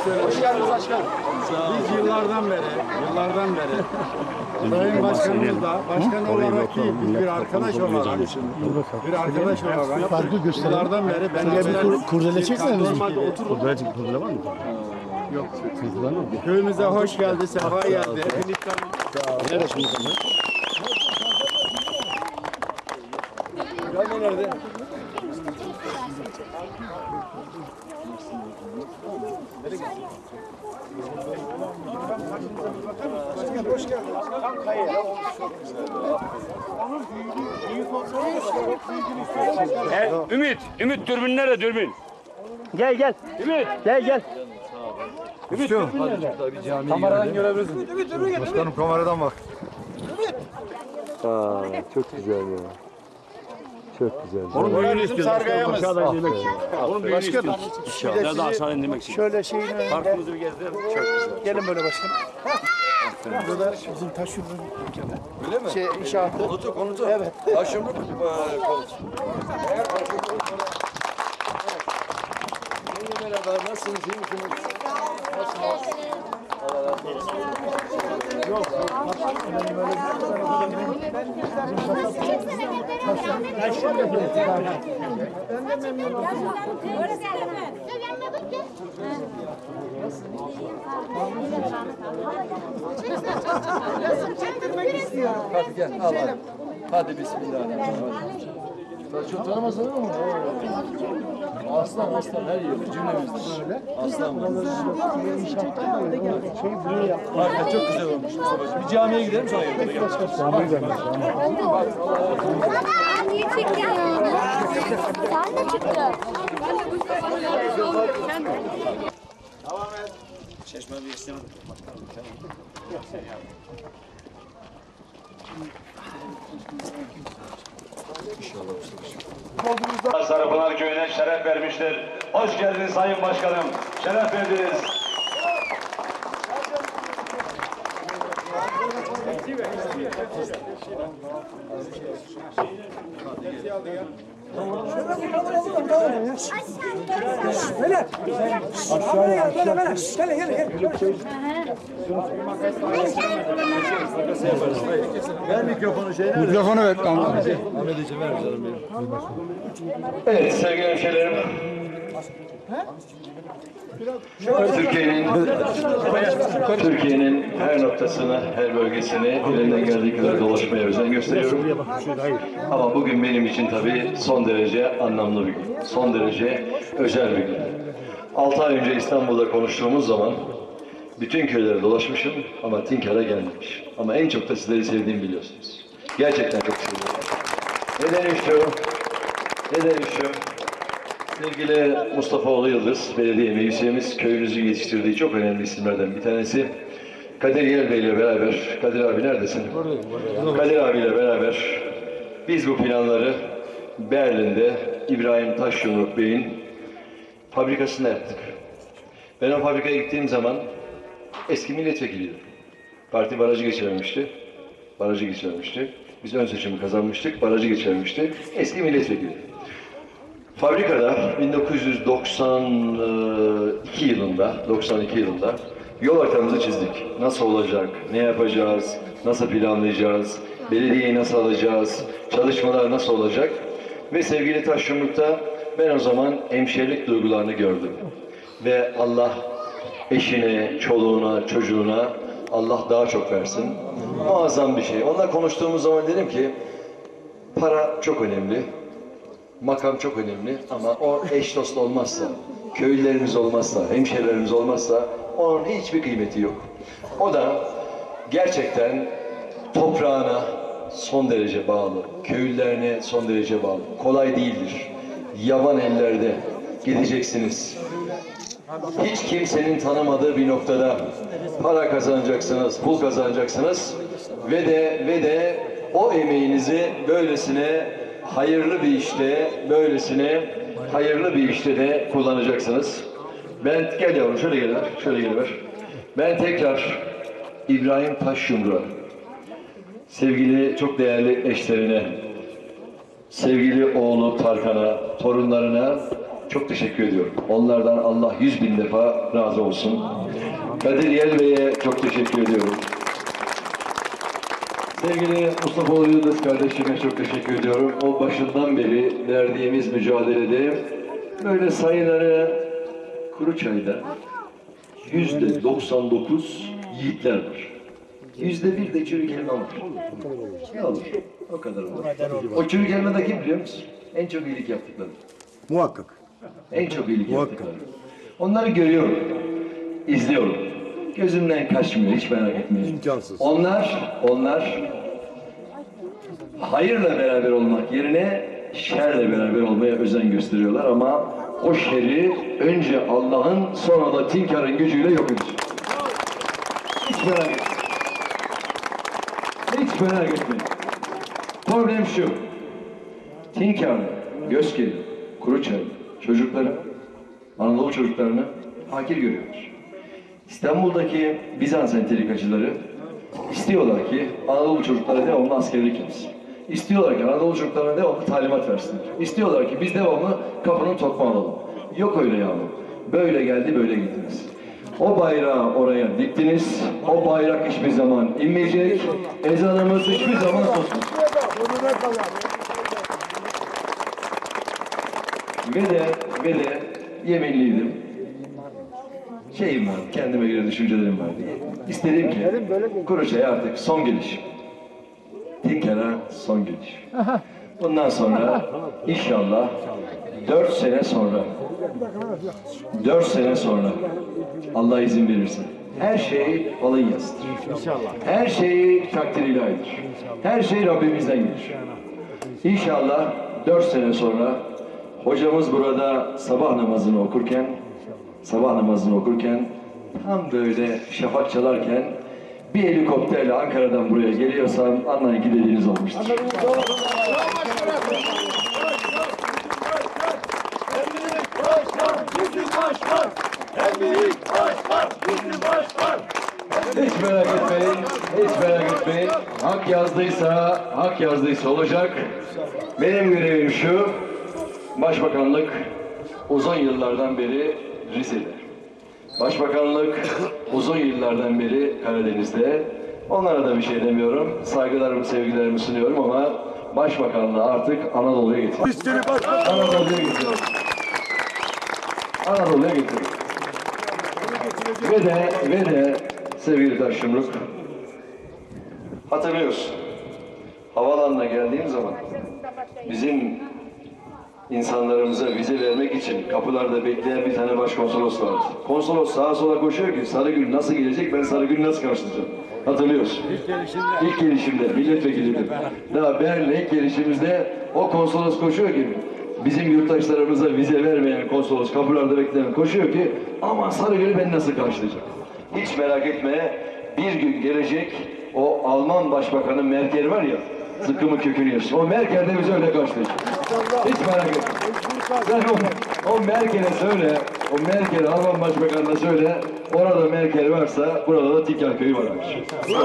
Hoş geldiniz başkanım. Biz yıllardan beri Sayın Başkanımızla, başkan olarak değil, biz bir arkadaş olarak, yıllardan beri beraber kurdele çeksene bizim. Kurdele var mı? Yok. Köyümüze hoş geldi, sefa geldi. Nerede şimdi? Nerede? Başkan hoş geldin. Tam kayaya. Ümit dürbün nerede dürbün? Gel. Ümit. Gel. Ümit dürbün nerede? Kameradan görebilirsin. Ümit. Başkanım kameradan bak. Aa, çok güzel ya. Çok güzel. Onun büyüğünü istiyoruz. Sargayamız. Onun büyüğünü istiyoruz. İnşallah. Biraz daha aşağı indirmek için. Şöyle şeyin önünde. Parkımızı bir gezdirelim. Çok güzel. Gelin böyle başkanım. Burada bizim taş yumruğun dükkanı. Öyle mi? İnşaatı. Konutu. Evet. Taş yumruk konutu. Merhaba, nasılsınız? İyi misiniz? Yok. Ben de memnun oldum. Çektirmek istiyor. Hadi gel, al. Hadi bismillahirrahmanirrahim. Çok tanımasın ama. Aslan her yeri cümlemizde böyle. Aslan harika, çok güzel olmuş Mustafa'cığım. Bir camiye gidelim sonra gidelim. Camiye gidelim. Niye çekiyorsun? Sen de çıktın. Devam et. Çeşme bir istedim. Sarıpınar Köyü'ne şeref vermiştir. Hoş geldiniz Sayın Başkanım. Şeref verdiniz. Ver mikrofonu şeyine. Mikrofonu ver. Ahmet'ciğim ver canım benim. Evet sevgili hemşehrilerim. Türkiye'nin her noktasını, her bölgesini elinden geldiği kadar dolaşmaya özen gösteriyorum. Ama bugün benim için tabii son derece anlamlı bir gün. Son derece özel bir gün. 6 ay önce İstanbul'da konuştuğumuz zaman bütün köyleri dolaşmışım ama Tinkar'a gelmemiş. Ama en çok da sizleri sevdiğimi biliyorsunuz. Gerçekten çok seviyorum. Neden şu? Sevgili Mustafaoğlu Yıldız, belediye meclisimiz, köyümüzün yetiştirdiği çok önemli isimlerden bir tanesi. Kadir Yel Bey ile beraber, Kadir abi neredesin? Kadir abiyle beraber biz bu planları Berlin'de İbrahim Taşyumruk Bey'in fabrikasında yaptık. Ben o fabrikaya gittiğim zaman eski milletvekiliydim. Parti barajı geçirmişti. Biz ön seçimi kazanmıştık, barajı geçirmişti. Eski milletvekili. Fabrikada 1992 yılında yol haritamızı çizdik. Nasıl olacak, ne yapacağız, nasıl planlayacağız, belediyeyi nasıl alacağız, çalışmalar nasıl olacak? Ve sevgili Taşyumruk'ta ben o zaman hemşehrilik duygularını gördüm. Ve Allah eşine, çoluğuna, çocuğuna Allah daha çok versin. Muazzam bir şey. Onunla konuştuğumuz zaman dedim ki para çok önemli. Makam çok önemli ama o eş dost olmazsa, köylülerimiz olmazsa, hemşehrilerimiz olmazsa onun hiçbir kıymeti yok. O da gerçekten toprağına son derece bağlı, köylülerine son derece bağlı. Kolay değildir. Yaban ellerde gideceksiniz. Hiç kimsenin tanımadığı bir noktada para kazanacaksınız, pul kazanacaksınız ve de o emeğinizi böylesine hayırlı bir işte de kullanacaksınız. Gel yavrum şöyle geliver. Ben tekrar İbrahim Taşyumruk'a, sevgili çok değerli eşlerine, sevgili oğlu Tarkan'a, torunlarına çok teşekkür ediyorum. Onlardan Allah 100.000 defa razı olsun. Kadir Yel Bey'e çok teşekkür ediyorum. Sevgili Mustafa Yıldız kardeşime çok teşekkür ediyorum. O başından beri verdiğimiz mücadelede böyle sayıları Kuruçay'da %99 yiğitler var. %1 de çürük elma var. Ne olur? O kadar olur. O çürük elmada kim biliyor musun? En çok iyilik yaptıkları. Muhakkak. En çok iyilik yaptıkları. Onları görüyorum. İzliyorum. Gözümden kaçmıyor, hiç merak etmeyin. İmkansız. Onlar hayırla beraber olmak yerine şerle beraber olmaya özen gösteriyorlar ama o şeri önce Allah'ın sonra da Tinkar'ın gücüyle yok edecek. Hiç merak etmeyin. Hiç merak etmeyin. Problem şu. Tinkar'ın, Gözke'nin, Kuruçay'ın çocukları, Anadolu çocuklarını hakir görüyorlar. İstanbul'daki Bizans entrikacıları istiyorlar ki Anadolu çocuklara devamlı askerlik yapsın. İstiyorlar ki Anadolu çocuklarına devamlı talimat versinler. İstiyorlar ki biz devamlı kapının tokma alalım. Yok öyle yavrum. Böyle geldi, böyle gittiniz. O bayrağı oraya diktiniz. O bayrak hiçbir zaman inmeyecek. Ezanımız hiçbir zaman susmayacak. Ve de yeminliydim. Şeyim var, kendime göre düşüncelerim var diye. İstedim ki Kuruçay'a artık son geliş. Tinkar'a son geliş. Bundan sonra inşallah 4 sene sonra Allah izin verirse her şey alın yazıdır. Her şey takdir ilahidir. Her şey Rabbimizden gelir. İnşallah 4 sene sonra hocamız burada sabah namazını okurken tam böyle şafak çalarken bir helikopterle Ankara'dan buraya geliyorsam anlayın ki dediğiniz olmuştur. Hiç merak etmeyin. Hak yazdıysa olacak. Benim görevim şu, Başbakanlık uzun yıllardan beri Rize'de. Başbakanlık uzun yıllardan beri Karadeniz'de. Onlara da bir şey demiyorum. Saygılarımı, sevgilerimi sunuyorum ama Başbakanlığı artık Anadolu'ya getiriyor. Anadolu'ya getiriyor. Ve de sevgili Taşyumruk, hatırlıyorsun. Havaalanına geldiğim zaman bizim insanlarımıza vize vermek için kapılarda bekleyen bir tane başkonsolos vardı. Konsolos sağa sola koşuyor ki Sarıgül nasıl gelecek, ben Sarıgül'ü nasıl karşılayacağım? Hatırlıyorsun. İlk gelişimde milletvekiliydim. Daha Berlin'e ilk gelişimizde o konsolos koşuyor ki bizim yurttaşlarımıza vize vermeyen konsolos kapılarda bekleyen koşuyor ki aman Sarıgül'ü ben nasıl karşılayacağım? Hiç merak etme, bir gün gelecek o Alman Başbakanı Merkel var ya, zıkkımı kökünü yersin. O Merkel de bizi öyle karşılayacak. Hiç merak etme. Sen o Merkel'e söyle, o Merkel Alman Başbakanı'na söyle, orada Merkel varsa burada da Tinkar Köyü varmış.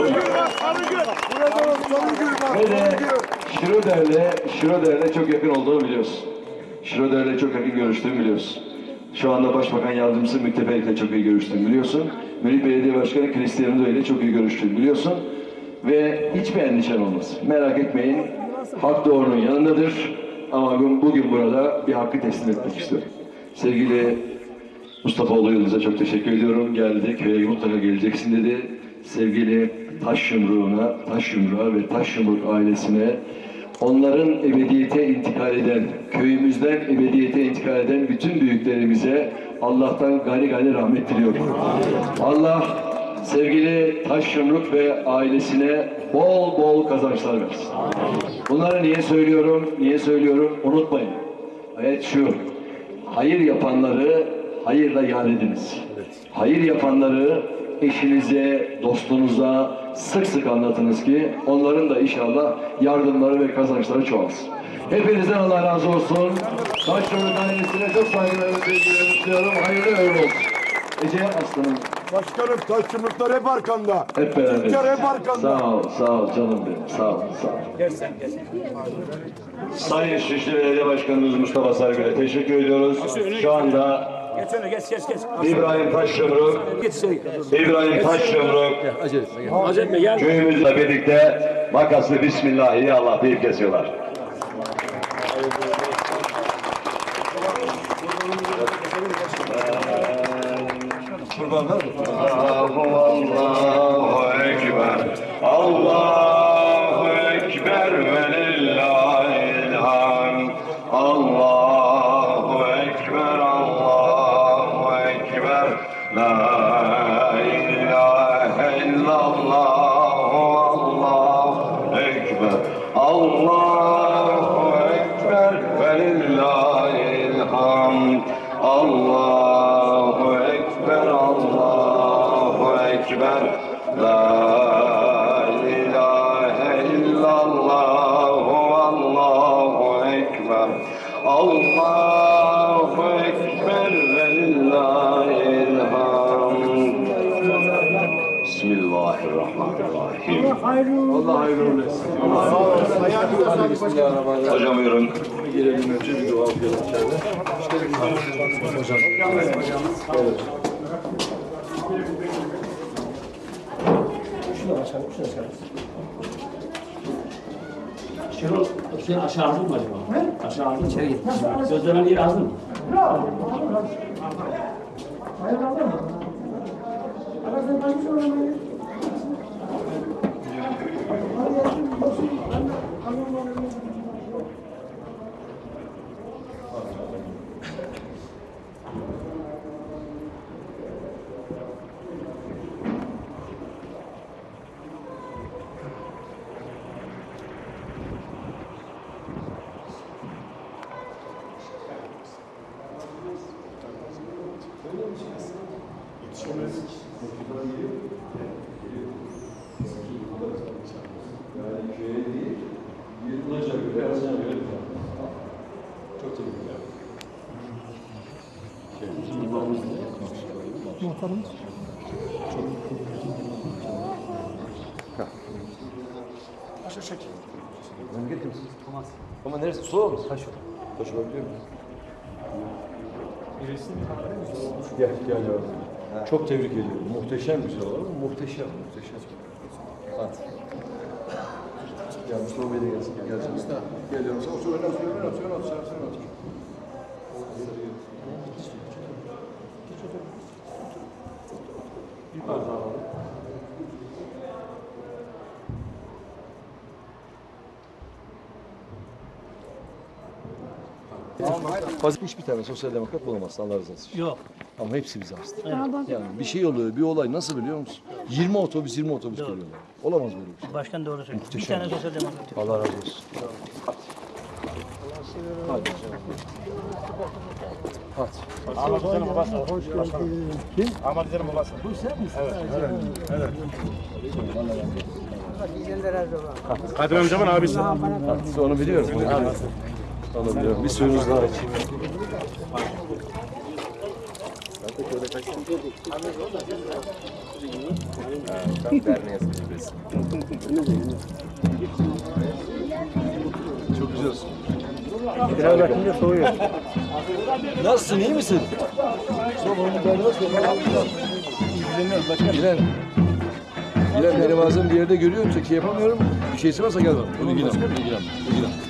Ve de Schröder'le çok yakın olduğunu biliyorsun. Schröder'le çok yakın görüştüğümü biliyorsun. Şu anda Başbakan Yardımcısı Müktefelik'le çok iyi görüştüğümü biliyorsun. Münih Belediye Başkanı Cristiano ile çok iyi görüştüğümü biliyorsun. Ve hiçbir endişen olmaz. Merak etmeyin, hak doğrunun yanındadır. Ama bugün burada bir hakkı teslim etmek istiyorum. Sevgili Mustafa Yıldız'a çok teşekkür ediyorum. Geldi, köye mutlaka geleceksin dedi. Sevgili Taşyumruğa ve Taşyumruk ailesine, onların ebediyete intikal eden, köyümüzden ebediyete intikal eden bütün büyüklerimize Allah'tan gani rahmet diliyorum. Allah sevgili Taşyumruk ve ailesine bol bol kazançlar versin. Bunları niye söylüyorum? Unutmayın. Ayet şu, hayır yapanları hayırla yad ediniz. Hayır yapanları eşinize, dostunuza sık sık anlatınız ki onların da inşallah yardımları ve kazançları çoğalsın. Hepinizden Allah razı olsun. Taşyumruk ailesine çok saygılarımı, sevgilerimi sunuyorum. Hayırlı ömür olsun. Ece aslanım. Başkanım taş yumruklar hep arkanda. Hep beraber. Türkler hep arkanda. Sağ ol canım benim. Sağ ol. Gel sen gel. Sayın Şişli Belediye Başkanımız Mustafa Sargül'e teşekkür ediyoruz. Şu anda Geç öne geç. İbrahim Taşyumruk, İbrahim Taşyumruk Acele etme gel. Acele etme gel. köyümüzle birlikte makaslı Bismillahi ya Allah deyip kesiyorlar. Kurbanlar mı? Allahu Ekber, Allahu Ekber ve lillahil hamd. Allahu Ekber, Allahu Ekber, la ilahe illallah, Allahu Ekber, Allahu Ekber ve lillahil hamd. Allahu Ekber, Allahu Ekber, la ilahe illallah, Allahu Ekber, Allahu Ekber ve lillahil hamd. Bismillahirrahmanirrahim. Allah hayırlı olsun. Hadi bismillahirrahmanirrahim. Hocam buyurun. Girelim önce bir dua okuyalım içeride. Hocam. Şenol sen aşağı aldın mı acaba? Aşağı aldın mı? İçeri git. Gözlemen yeri aldın mı? Çok teşekkürler. Ama neresi? Sola mı? Taş olabiliyor mu? Gel yavrum. Çok tebrik ediyorum. Muhteşem bir şey var. Muhteşem. Hadi. Ya Mustafa Bey de gelsin. Gel yavrum. Sen otur. Fazla hiçbir tane sosyal demokrat bulamazsın Allah razı olsun. Yok. Ama hepsi bize hasta. Yani bir şey oluyor, bir olay nasıl biliyor musun? 20 otobüs geliyorlar. Olamaz böyle bir şey. Başkan doğru söylüyor. Bir Muhteşem. tane sosyal demokrat yok. Allah razı olsun. Hadi. Hadi. Ahmet Hoca'nın babası. Hoş geldin. Kim? Ahmet Hoca'nın babası. Bu sen misin? Evet. Kadir amcamın abisi. Hadi. Onu biliyorum. Onu biliyorum. Bir suyunuz daha içeyim. Çok güzelsin. Biraz bakınca soğuyor. Nasılsın, iyi misin? Bilen benim ağzım bir yerde görüyorum, çeki yapamıyorum. Bir şeysi varsa gel bana. Bunu ilgilen.